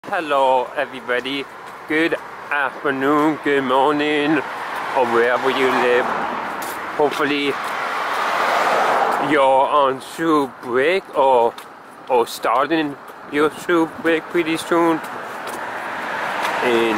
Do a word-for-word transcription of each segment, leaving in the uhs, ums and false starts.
Hello everybody, good afternoon, good morning, or wherever you live. Hopefully you're on school break or or starting your school break pretty soon. And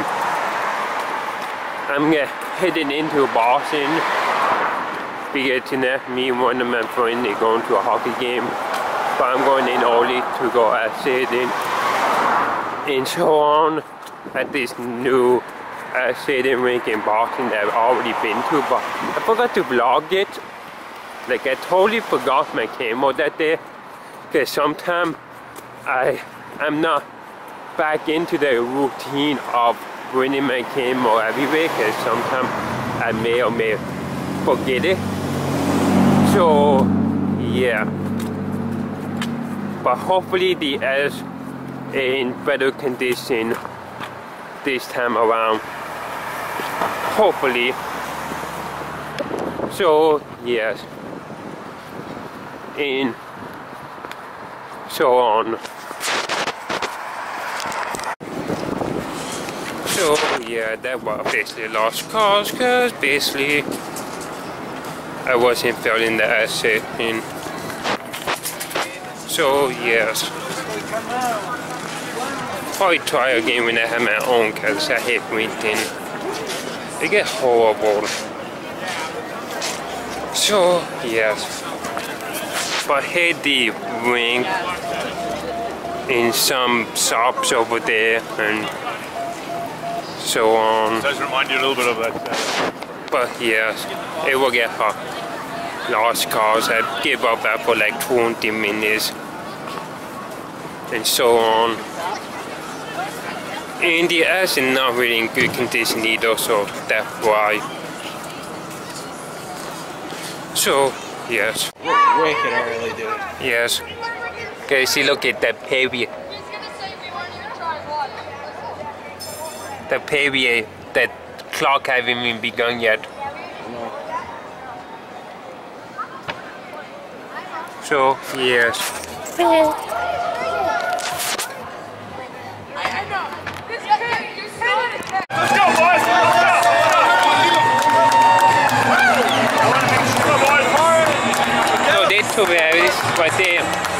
I'm heading into Boston because tonight me and one of my friends are going to a hockey game. But I'm going in early to go at Stadium and so on at this new uh, Stadium rink in Boston that I've already been to, but I forgot to vlog it. Like I totally forgot my camera that day because sometimes I I'm not back into the routine of bringing my camera everywhere because sometimes I may or may forget it. So yeah, but hopefully the is in better condition this time around, hopefully. So yes, and so on. So yeah, that was basically lost cause because basically I wasn't feeling the asset in. So yes, probably try again when I have my own because I hate renting. It gets horrible. So yes, but I hate the ring in some shops over there and so on. It does remind you a little bit of that. Uh... But yes, it will get hot. Lost cars, I give up that for like twenty minutes and so on. And the ass is not really in good condition either, so that's why. So yes. Ray can really do it. Yes. Okay, see, look at that pavia. The pavia, that clock hasn't even begun yet. So yes. Let's go, boys! Let's go! So that's two berries right there.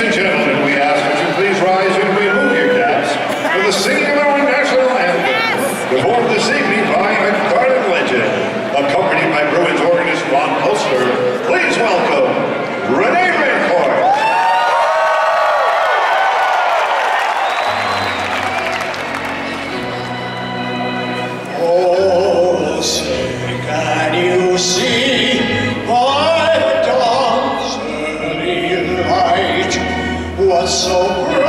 and gentlemen, we ask that you please rise and remove your caps for the singing of our national anthem, performed this evening by a Garden legend, accompanied by Bruins organist Ron Ulster. Please welcome Renee Rancourt. Oh, say, can you see by the dawn's early light was so bright?